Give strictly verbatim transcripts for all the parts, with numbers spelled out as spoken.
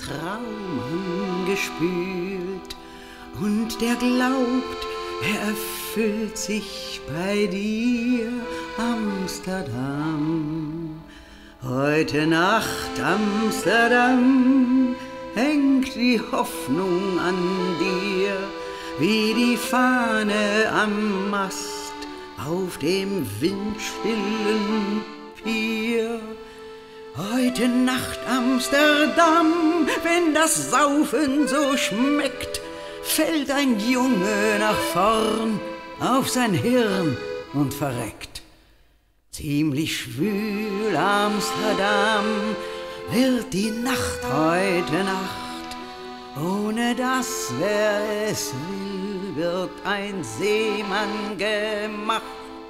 Traum angespült, und der glaubt, er erfüllt sich bei dir, Amsterdam. Heute Nacht, Amsterdam, hängt die Hoffnung an dir, wie die Fahne am Mast auf dem windstillen Pier. Heute Nacht, Amsterdam, wenn das Saufen so schmeckt, fällt ein Junge nach vorn auf sein Hirn und verreckt. Ziemlich schwül, Amsterdam, wird die Nacht heute Nacht. Ohne das, wer es will, wird ein Seemann gemacht.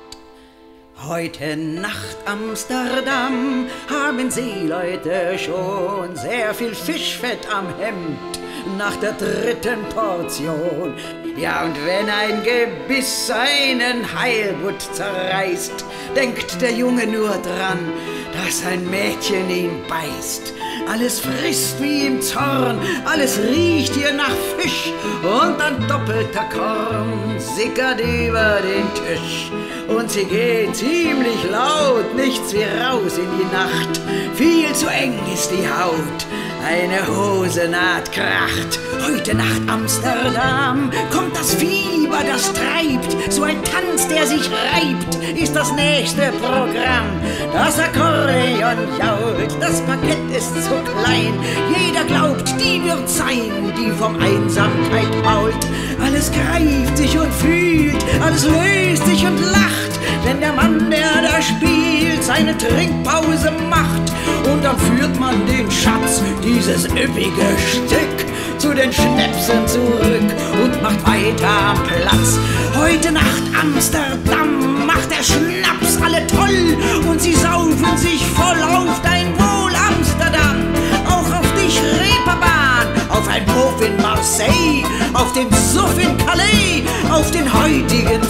Heute Nacht, Amsterdam, haben Seeleute schon sehr viel Fischfett am Hemd nach der dritten Portion. Ja, und wenn ein Gebiss seinen Heilbutt zerreißt, denkt der Junge nur dran, dass ein Mädchen ihn beißt. Alles frisst wie im Zorn, alles riecht hier nach Fisch, und ein doppelter Korn sickert über den Tisch. Und sie gehen ziemlich laut, nichts wie raus in die Nacht. Viel zu eng ist die Haut, eine Hosennaht kracht. Heute Nacht, Amsterdam, kommt das Fieber, das treibt. So ein Tanz, der sich reibt, ist das nächste Programm. Das Akkordeon jault, das Parkett ist zu klein. Jeder glaubt, die wird sein, die vom Einsamkeit mault. Alles greift sich und fühlt, alles löst sich und lacht, wenn der Mann, der da spielt, seine Trinkpause macht. Und dann führt man den Schatz, dieses üppige Stück, zu den Schnäpsen zurück und macht weiter am Platz. Heute Nacht, Amsterdam, macht der Schnaps alle toll, und sie saufen sich voll auf dein Wohl, Amsterdam. Auch auf dich, Reeperbahn, auf ein Puff in Marseille, auf den Suff in Calais, auf den heutigen